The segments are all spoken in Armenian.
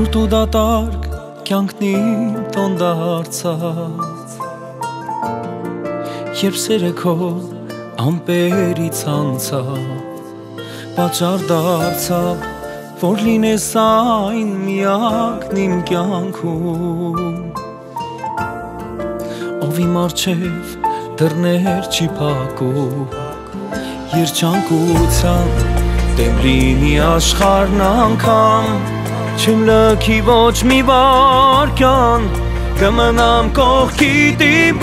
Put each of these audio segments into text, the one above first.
դու դատարկ կյանքնին տոն դարձած, երբ սերը քո ամպերից անցավ, պատճառ դարձավ, որ լինես այն միակն իմ կյանքում, ով իմ առջև դռներ չի փակում, երջանկության դեմ լինի աշխարհն անգամ, չեմ լքի ոչ մի վարկյան, կմնամ կողքիդ իմ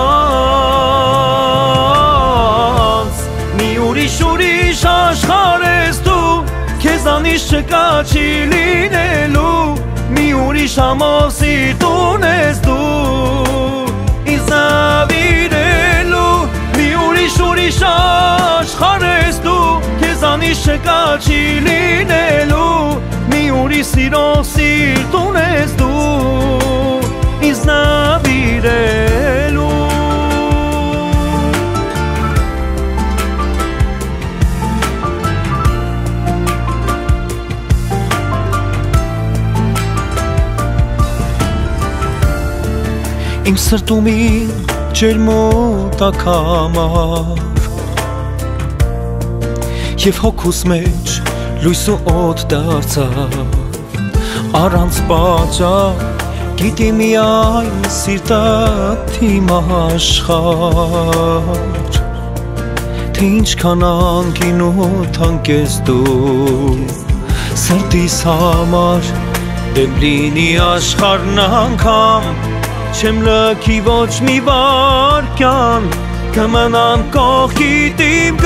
գած, մի ուրիշ աշխարհ ես դու, քեզանից չկա չի լինելու, մի ուրիշ ամոսի տուն ես դու, ինձ նավիրելու, մի ուրիշ աշխարհ ես դու, քեզանից չկա չի լինելու, մի ուրիշ սիրո սիրտուն ես դու, ինձ նավիրելու։ Իմ սրտումին ջերմոտակ համար և հոգուս մեջ լույս ու օդ դարձավ, առանց պատճառ գիտի միայն սիրտդ իմ աշխարհ, թե ինչքան անկին ու թանկ ես դու, սրտիս համար դեմ լինի աշխարհն անգամ, չեմ լքի ոչ մի վարկյան, կմնամ կողքիդ իմ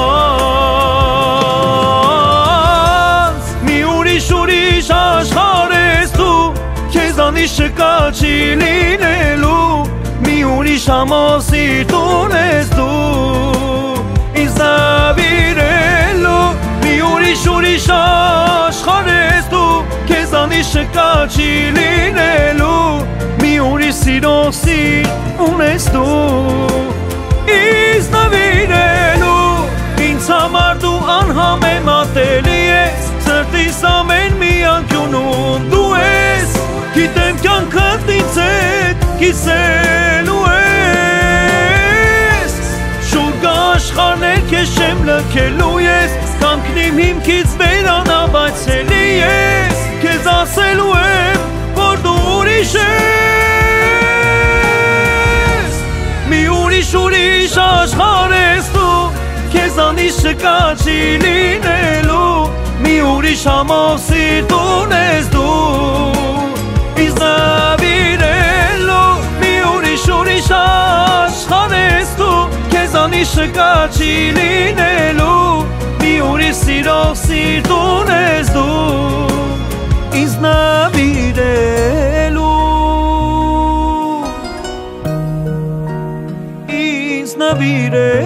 գած, մի ուրիշ աշխարհ ես դու, քեզանից չկա չի լինելու, մի ուրիշ ամոսի տուն ես դու, ինձ նավիրելու, մի ուրիշ աշխարհ ես դու, քեզանից չկա չի լինելու, մի ուրիշ սիրո սիրտուն ես դու, ինձ նավիրելու, ինձ համար դու անհամեմատելի ես, սրտիս ամեն մի անկյունում դու ես, գիտեմ կյանքդ ինձ հետ կիսելու ես, շուտ գա աշխարհներ քեզ չեմ լքելու ես, կանգնիմ հիմքից վերանավացելի ես, քեզ ասելու եմ, որ դու ուրիշ ես, մի ուրիշ աշխարհ ես դու, քեզանից չկա չի լինելու, մի ուրիշ ամոսի տուն ես դու, ինձ նավիրելու, մի ուրիշ աշխարհ ես դու, քեզանից չկա չի լինելու, մի ուրիշ սիրո սիրտուն ես դու, ինձ նավիրելու, ինձ նավիրելու